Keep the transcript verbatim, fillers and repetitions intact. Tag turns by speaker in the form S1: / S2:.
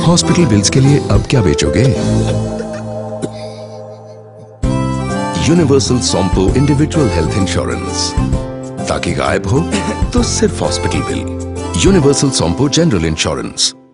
S1: Hospital bills के लिए अब क्या बेचोगे? Universal Sompo individual health insurance, ताकि गायब हो तो सिर्फ hospital bill. Universal Sompo general insurance.